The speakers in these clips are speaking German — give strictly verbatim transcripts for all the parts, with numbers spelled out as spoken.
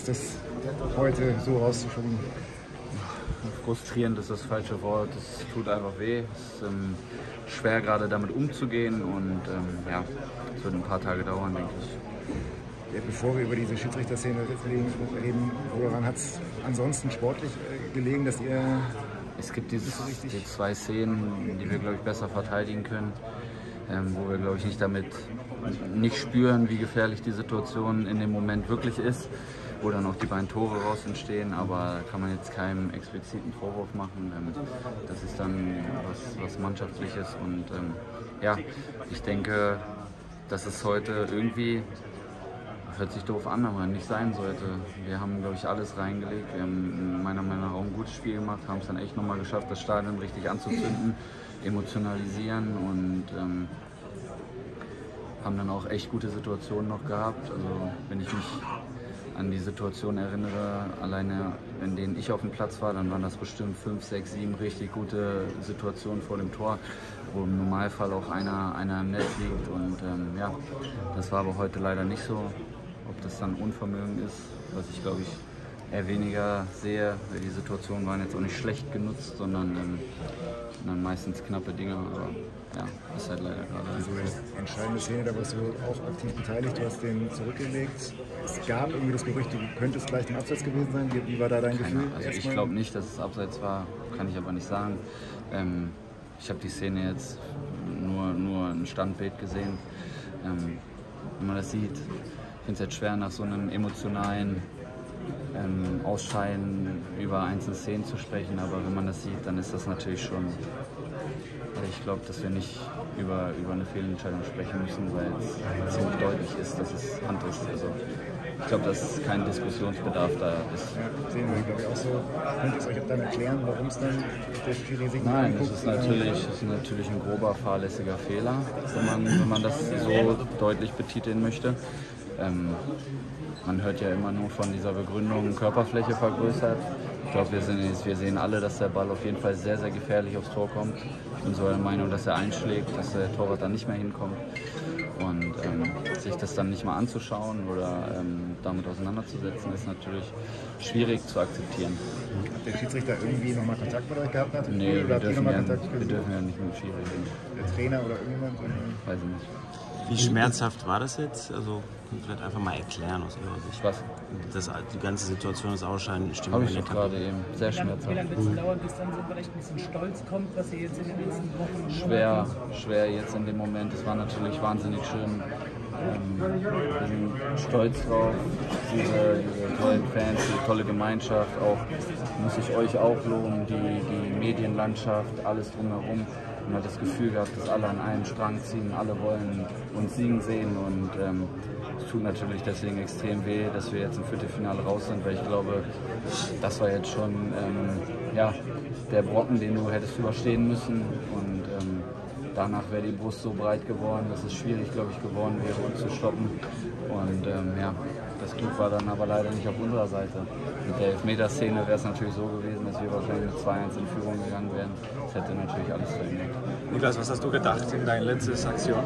ist das heute so rauszuschauen? Frustrierend ist das falsche Wort. Es tut einfach weh. Es ist ähm, schwer, gerade damit umzugehen. Und ähm, ja, es wird ein paar Tage dauern, denke ich. Ja, bevor wir über diese Schiedsrichterszene reden, woran hat es ansonsten sportlich äh, gelegen, dass ihr... Es gibt dieses, die zwei Szenen, die wir, glaube ich, besser verteidigen können, ähm, wo wir, glaube ich, nicht damit nicht spüren, wie gefährlich die Situation in dem Moment wirklich ist, wo dann auch die beiden Tore raus entstehen, aber da kann man jetzt keinen expliziten Vorwurf machen. Ähm, das ist dann was, was Mannschaftliches und ähm, ja, ich denke, dass es heute irgendwie, hört sich doof an, aber nicht sein sollte. Wir haben, glaube ich, alles reingelegt. Wir haben meiner Meinung nach auch ein gutes Spiel gemacht, haben es dann echt nochmal geschafft, das Stadion richtig anzuzünden, emotionalisieren und ähm, haben dann auch echt gute Situationen noch gehabt. Also wenn ich mich an die Situation erinnere, alleine in denen ich auf dem Platz war, dann waren das bestimmt fünf, sechs, sieben richtig gute Situationen vor dem Tor, wo im Normalfall auch einer, einer im Netz liegt. Und ähm, ja, das war aber heute leider nicht so. Ob das dann Unvermögen ist, was ich glaube ich eher weniger sehe, weil die Situationen waren jetzt auch nicht schlecht genutzt, sondern ähm, dann meistens knappe Dinge. Aber ja, ist halt leider gerade. Also eine entscheidende Szene, da warst du auch aktiv beteiligt, du hast den zurückgelegt. Es gab irgendwie das Gerücht, du könntest gleich im Abseits gewesen sein. Wie, wie war da dein Gefühl? Also ich glaube nicht, dass es Abseits war, kann ich aber nicht sagen. Ähm, ich habe die Szene jetzt nur, nur ein Standbild gesehen. Ähm, wenn man das sieht, ich finde es jetzt schwer, nach so einem emotionalen ähm, Ausscheiden über einzelne Szenen zu sprechen, aber wenn man das sieht, dann ist das natürlich schon, ich glaube, dass wir nicht über, über eine Fehlentscheidung sprechen müssen, weil es ziemlich deutlich ist, dass es Hand ist. Also ich glaube, dass kein Diskussionsbedarf da ist. Ja, sehen wir, glaube ich, auch so. Könnt ihr es euch dann erklären, warum es dann der Schiri sich Nein, das ist natürlich, das ist natürlich ein grober, fahrlässiger Fehler, wenn man, wenn man das so deutlich betiteln möchte. Ähm, man hört ja immer nur von dieser Begründung Körperfläche vergrößert. Ich glaube, wir, wir sehen alle, dass der Ball auf jeden Fall sehr, sehr gefährlich aufs Tor kommt. Ich bin so der Meinung, dass er einschlägt, dass der Torwart dann nicht mehr hinkommt. Und ähm, sich das dann nicht mal anzuschauen oder ähm, damit auseinanderzusetzen, ist natürlich schwierig zu akzeptieren. Hat der Schiedsrichter irgendwie nochmal Kontakt mit euch gehabt? Hat Nee, oder wir habt ihr dürfen, noch mal ja, Kontakt wir dürfen ja nicht mit dem Schiri reden. Der Trainer oder irgendjemand? Weiß ich nicht. Wie schmerzhaft war das jetzt? Also vielleicht einfach mal erklären aus Ihrer Sicht. Was? Das, die ganze Situation, das Ausscheiden, stimmt. Habe ich doch gerade eben. Sehr schmerzhaft. Wie lange wird es dauern, bis dann so vielleicht ein bisschen Stolz kommt, was ihr jetzt in den nächsten Wochen... Schwer, schwer jetzt in dem Moment. Es war natürlich wahnsinnig schön. Ähm, wir sind stolz drauf, diese, diese tollen Fans, die tolle Gemeinschaft. Auch muss ich euch auch loben, die, die Medienlandschaft, alles drumherum. Man hat das Gefühl gehabt, dass alle an einem Strang ziehen, alle wollen uns siegen sehen und ähm, es tut natürlich deswegen extrem weh, dass wir jetzt im Viertelfinale raus sind, weil ich glaube, das war jetzt schon ähm, ja, der Brocken, den du hättest überstehen müssen und ähm, danach wäre die Brust so breit geworden, dass es schwierig, glaube ich, geworden wäre, uns zu stoppen und ähm, ja, das Glück war dann aber leider nicht auf unserer Seite. Mit der Elfmeterszene wäre es natürlich so gewesen, dass wir wahrscheinlich mit zwei eins in Führung gegangen wären. Das hätte natürlich alles verändert. Niklas, was hast du gedacht in deiner letzten Aktion?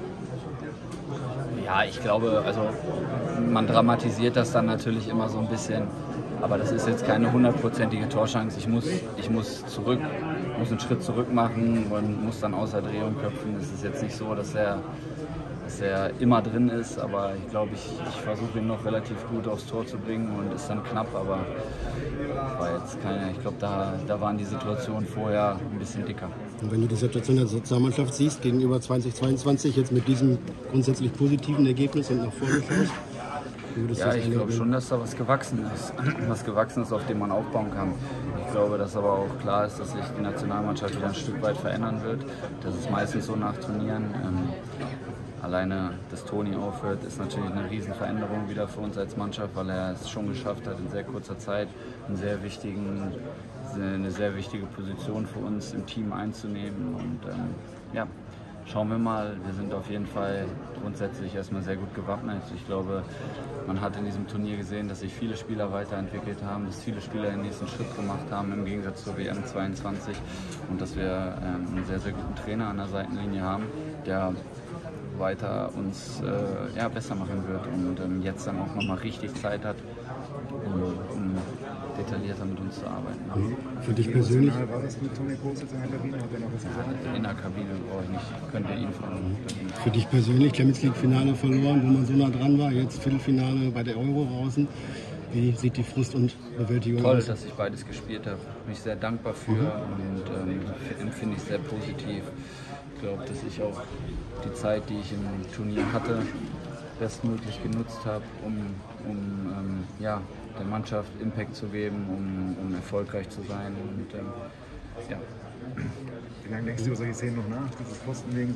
Ja, ich glaube, also man dramatisiert das dann natürlich immer so ein bisschen. Aber das ist jetzt keine hundertprozentige Torchance. Ich muss, ich muss zurück, muss einen Schritt zurück machen und muss dann außer Drehung köpfen. Es ist jetzt nicht so, dass er, dass er immer drin ist, aber ich glaube, ich, ich versuche ihn noch relativ gut aufs Tor zu bringen und ist dann knapp, aber war jetzt keine, ich glaube, da, da waren die Situationen vorher ein bisschen dicker. Und wenn du die Situation der Sozialmannschaft siehst, gegenüber zweitausendzweiundzwanzig, jetzt mit diesem grundsätzlich positiven Ergebnis und nach vorne schaust, ja, ich glaube schon, dass da was gewachsen ist, was gewachsen ist, auf dem man aufbauen kann. Ich glaube, dass aber auch klar ist, dass sich die Nationalmannschaft wieder ein Stück weit verändern wird. Das ist meistens so nach Turnieren. Ähm, alleine, dass Toni aufhört, ist natürlich eine Riesenveränderung wieder für uns als Mannschaft, weil er es schon geschafft hat, in sehr kurzer Zeit einen sehr wichtigen, eine sehr wichtige Position für uns im Team einzunehmen. Und ähm, ja, schauen wir mal, wir sind auf jeden Fall grundsätzlich erstmal sehr gut gewappnet. Ich glaube, man hat in diesem Turnier gesehen, dass sich viele Spieler weiterentwickelt haben, dass viele Spieler den nächsten Schritt gemacht haben im Gegensatz zur W M zweiundzwanzig und dass wir ähm, einen sehr, sehr guten Trainer an der Seitenlinie haben, der weiter uns äh, ja, besser machen wird und ähm, jetzt dann auch nochmal richtig Zeit hat, um, um detaillierter mit uns zu arbeiten. Mhm. Für dich persönlich? Wie war das mit Toni Kroos jetzt in der Kabine? Hat er noch was gesagt? In der Kabine brauche ich nicht, könnt ihr ihn fragen. Für dich persönlich, Champions League Finale verloren, wo man so nah dran war, jetzt Viertelfinale bei der Euro draußen. Wie sieht die Frust und Bewältigung Toll, aus? dass ich beides gespielt habe. Bin ich sehr dankbar für und ähm, empfinde ich sehr positiv. Ich glaube, dass ich auch die Zeit, die ich im Turnier hatte, bestmöglich genutzt habe, um, um ähm, ja, der Mannschaft Impact zu geben, um, um erfolgreich zu sein. Und, ähm, ja. Wie lange denkst du über solche Szenen noch nach, dieses Postending?